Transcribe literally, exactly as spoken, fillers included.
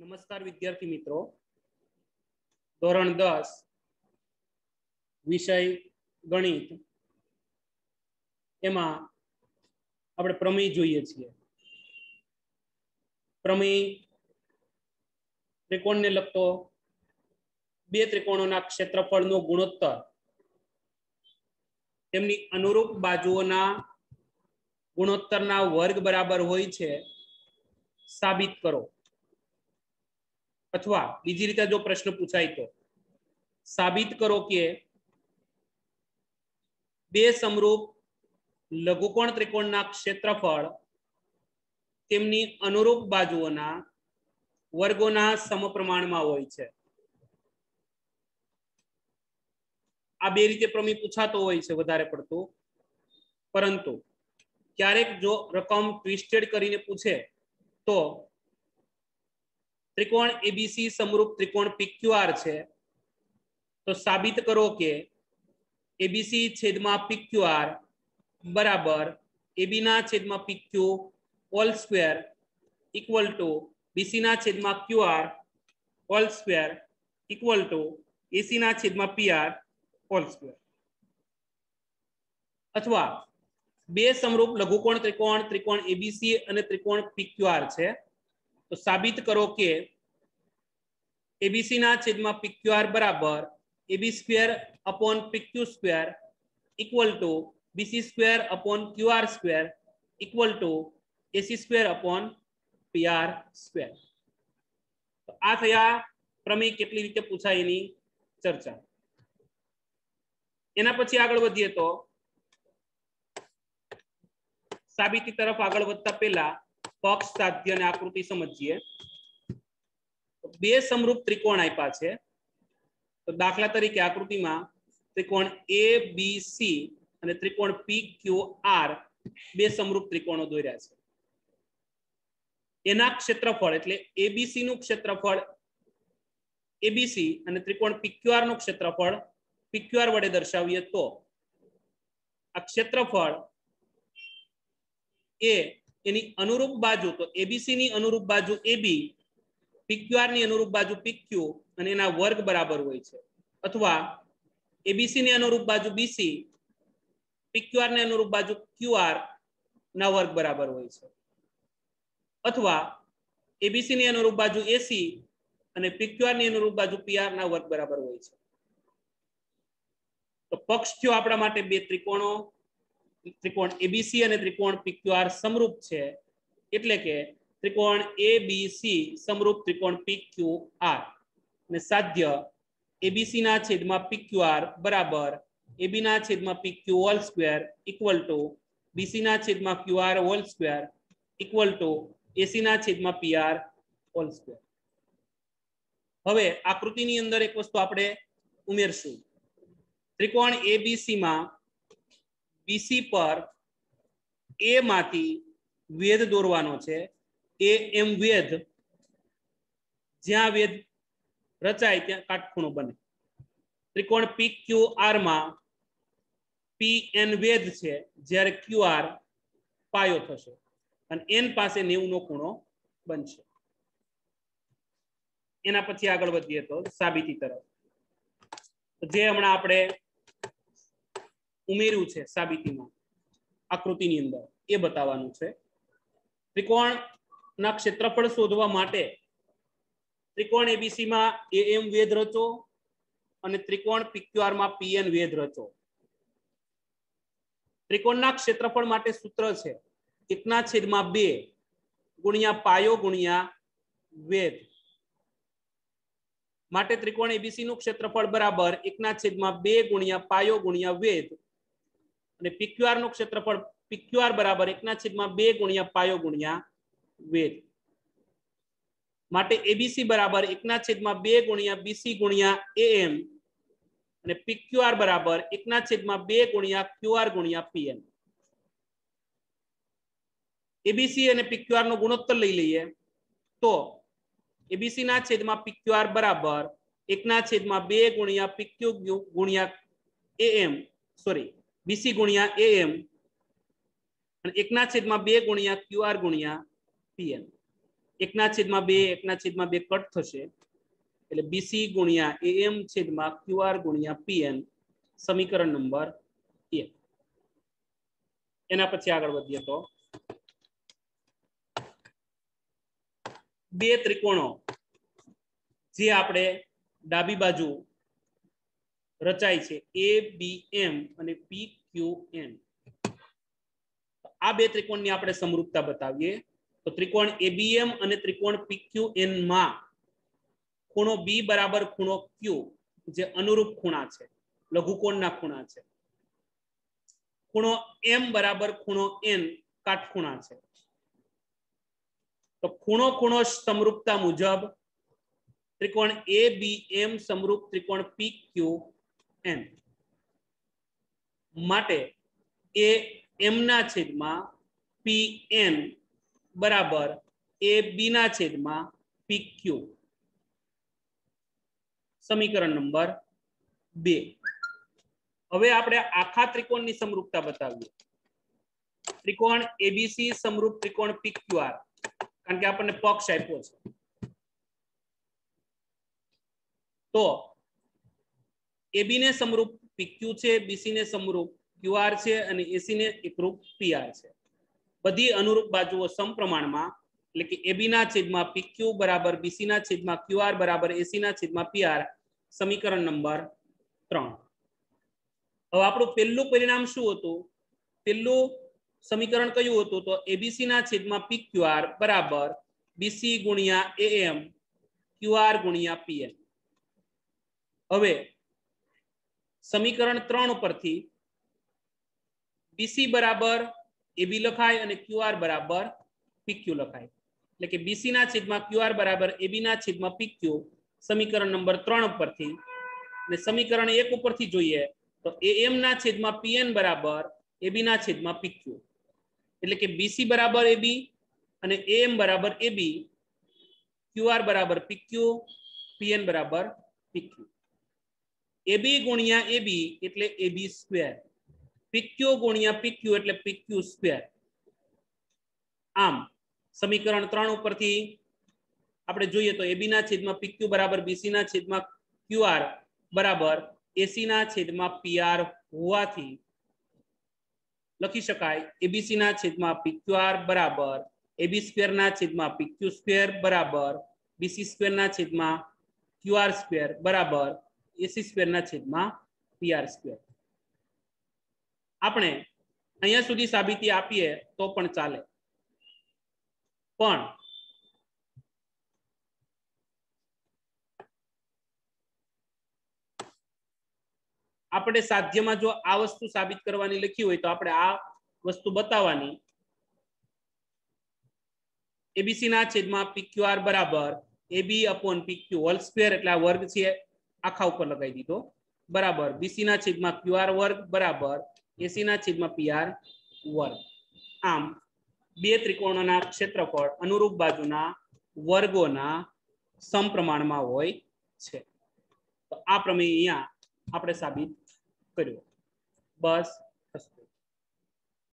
नमस्कार विद्यार्थी मित्रों, धोरण दस विषय गणित एमा આપણે પ્રમેય જોઈએ છીએ। પ્રમેય ત્રિકોણને લગતો બે ત્રિકોણોના ક્ષેત્રફળનો ગુણોત્તર તેમની અનુરૂપ બાજુઓના ગુણોત્તરના વર્ગ બરાબર હોય છે સાબિત કરો। अथवा बीजी रीते जो प्रश्न पूछाय तो साबित करो कि बे समरूप लघुकोण त्रिकोणना क्षेत्रफळ तेमनी अनुरूप बाजुओना वर्गोना समप्रमाणमां होय छे। आ बे रीते प्रमेय पूछातो होय छे वधारे पड़तो, परंतु क्यारेक जो रकम ट्विस्टेड करीने पूछे तो त्रिकोण एबीसी समरूप त्रिकोण पीक्यूआर छे तो साबित करो कि एबीसी छेदमा पीक्यूआर बराबर एबी ना छेदमा PQ whole square equal to BC ना छेदमा QR whole square equal to AC ना छेदमा पीआर होल स्क्वेर। अथवा बे समरूप लघुकोण त्रिकोण त्रिकोण एबीसी और त्रिकोण पीक्यूआर छे तो साबित करो कि एबीसी ना छेदमा पीक्यूआर बराबर AB square upon PQ square equal to BC square upon QR square equal to AC square upon PR square. तो आ थया प्रमेय केटली रीते पूछाय एनी चर्चा। एना पछी आगळ वधीए तो साबिती तरफ आगळ वधता पहेला पक्ष साध्य અને આકૃતિ સમજીએ। બે સમરૂપ ત્રિકોણ આપ્યા છે તો દાખલા તરીકે આકૃતિમાં ત્રિકોણ એ બી સી અને ત્રિકોણ પી ક્યુ આર બે સમરૂપ ત્રિકોણો દોર્યા છે। એના ક્ષેત્રફળ એટલે એબીસી નું ક્ષેત્રફળ એબીસી અને ત્રિકોણ પીક્યુઆર નું ક્ષેત્રફળ પીક્યુઆર વડે દર્શાવીએ તો આ ક્ષેત્રફળ એ એની अनुरूप बाजू तो एबीसी नी अनुरूप बाजू एबी पीक्यूआर नी अनुरूप बाजू पीक्यू અને એના વર્ગ બરાબર હોય છે, અથવા एबीसी ની अनुरूप बाजू बीसी पीक्यूआर ને अनुरूप बाजू क्यूआर ના વર્ગ બરાબર હોય છે, અથવા एबीसी ની अनुरूप बाजू एसी અને पीक्यूआर ની अनुरूप बाजू पीआर ના વર્ગ બરાબર હોય છે। તો પક્ષ થયો આપણા માટે બે ત્રિકોણો त्रिकोण एबीसी और त्रिकोण पीक्यूआर समरूप है एटले के त्रिकोण एबीसी समरूप त्रिकोण पीक्यूआर ने साध्य एबीसी ना छेदमा पीक्यूआर बराबर एबी ना छेदमा PQ whole square equal to BC ना छेदमा QR whole square equal to AC ना छेदमा पीआर होल स्क्वेर। हवे आकृतिनी अंदर एक वस्तु आपणे उमेरशुं। त्रिकोण एबीसी में बीसी पर ए माथी वेध दौरवानो छे। ए एम वेध ज्यां वेध रचाय त्यां काटखूणो बने। त्रिकोण पी क्यू आर में पी एन वेध छे ज्यारे क्यू आर पायो थशे अने एन पासे नेवु नो खूणो बनशे। एना पछी आगळ वधीए तो साबिती तरफ। जे हमणां आपणे उमेर्યું છે સાબિતીમાં આકૃતિની અંદર એ બતાવવાનું છે। ત્રિકોણના ક્ષેત્રફળ શોધવા માટે ત્રિકોણ એબીસી માં એએમ વેધ રચો અને ત્રિકોણ પીક્યુઆર માં પીએન વેધ રચો। ત્રિકોણના ક્ષેત્રફળ માટે સૂત્ર છે એક ના છેદમાં બે ગુણ્યા પાયો ગુણ્યા વેધ। માટે ત્રિકોણ એબીસી નું ક્ષેત્રફળ બરાબર એક ના છેદમાં બે ગુણ્યા પાયો ગુણ્યા વેધ અને પીક્યુઆર નું ક્ષેત્રફળ પીક્યુઆર બરાબર એક ના છેદમાં બે ગુણ્યા પાયો ગુણ્યા વેધ। માટે એબીસી બરાબર એક ના છેદમાં બે ગુણ્યા બીસી ગુણ્યા એએમ અને પીક્યુઆર બરાબર એક ના છેદમાં બે ગુણ્યા ક્યુઆર ગુણ્યા પીએન। એબીસી અને પીક્યુઆર નો ગુણોત્તર લઈ લઈએ તો एबीसी ना छेदमा पीक्यूआर बराबर एक ना छेदमा बे गुणिया पीक्यू गुणिया एएम सॉरी बीसी गुणिया एएम एक ना छेदमा बे गुणिया क्यूआर गुणिया पीएन। એકના છેદમાં બે એકના છેદમાં બે કટ થશે એટલે બીસી ગુણ્યા એએમ છેદમાં ક્યુઆર ગુણ્યા પીએન સમીકરણ નંબર એક. એના પછી આગળ વધીએ તો બે ત્રિકોણો જે આપણે ડાબી બાજુ રચાય છે એ બી એમ અને પી ક્યુ એન. આ બે ત્રિકોણની આપણે સમરૂપતા બતાવીએ તો ત્રિકોણ એબીએમ અને ત્રિકોણ પીક્યુએન માં ખૂણો બી બરાબર ખૂણો ક્યુ જે અનુરૂપ ખૂણા છે, લઘુકોણના ખૂણા છે. ખૂણો એમ બરાબર ખૂણો એન કાટખૂણા છે. તો ખૂણો ખૂણો સમરૂપતા મુજબ ત્રિકોણ એ બી એમ સમરૂપ ત્રિકોણ પી ક્યુ એન માટે એ એમ ના છેદમાં પી એન બરાબર એ બી ના છેદમાં પી ક્યુ. સમીકરણ નંબર બે. હવે આપણે આખા ત્રિકોણની સમરૂપતા બતાવીએ. ત્રિકોણ એબીસી સમરૂપ ત્રિકોણ પીક્યુઆર કારણ કે આપણને પક્ષ આપ્યો છે તો એબી ને સમરૂપ પીક્યુ છે, બીસી ને સમરૂપ ક્યુઆર છે અને એસી ને એકરૂપ પીઆર છે. બધી અનુરૂપ બાજુઓ સમપ્રમાણમાં એટલે કે એબી ના છેદમાં પીક્યુ બરાબર બીસી ના છેદમાં ક્યુઆર બરાબર એસી ના છેદમાં પીઆર સમીકરણ નંબર ત્રણ. હવે આપણું પહેલું પરિણામ શું હતું? પહેલું સમીકરણ કયું હતું? તો એબીસી ના છેદમાં પીક્યુઆર બરાબર બીસી ગુણ્યા એએમ ક્યુઆર ગુણ્યા પીએન. હવે સમીકરણ ત્રણ પરથી બીસી બરાબર એબી લખાય અને ક્યુઆર બરાબર પીક્યુ લખાય એટલે કે બીસી ના છેદમાં ક્યુઆર બરાબર એબી ના છેદમાં પીક્યુ સમીકરણ નંબર ત્રણ પરથી. અને સમીકરણ એક ઉપરથી જોઈએ તો એએમ ના છેદમાં પીએન બરાબર એબી ના છેદમાં પીક્યુ એટલે કે બીસી બરાબર એબી અને એએમ બરાબર એબી ક્યુઆર બરાબર પીક્યુ પીએન બરાબર પીક્યુ. એબી ગુણ્યા એબી એટલે એબી સ્ક્વેર, પીક્યુ ગુણ્યા પીક્યુ એટલે પીક્યુ સ્ક્વેર. આમ સમીકરણ ત્રણ ઉપરથી આપણે જોઈએ તો એબી ના છેદમાં પીક્યુ બરાબર બીસી ના છેદમાં ક્યુઆર બરાબર એસી ના છેદમાં પીઆર હોવાથી લખી શકાય એબીસી ના છેદમાં પીક્યુઆર બરાબર એબી સ્ક્વેર ના છેદમાં પીક્યુ સ્ક્વેર બરાબર બીસી સ્ક્વેર ના છેદમાં ક્યુઆર સ્ક્વેર બરાબર એસી સ્ક્વેર ના છેદમાં પીઆર સ્ક્વેર. આપણે અહીંયા સુધી સાબિતી આપીએ તો પણ ચાલે, પણ આપણે સાધ્યમાં જો આ વસ્તુ સાબિત કરવાની લખી હોય તો આપણે આ વસ્તુ બતાવવાની. એબીસી ના છેદમાં પીક્યુઆર બરાબર AB upon PQ whole square એટલે આ વર્ગ છે આખા ઉપર લગાવી દીધો બરાબર બીસી ના છેદમાં ક્યુઆર વર્ગ બરાબર એસી ના છેદમાં પીઆર વર્ગ. આમ બે ત્રિકોણોના ક્ષેત્રફળ અનુરૂપ બાજુના વર્ગોના સમપ્રમાણમાં હોય છે. તો આ પ્રમેય અહીંયા આપણે સાબિત કર્યો. બસ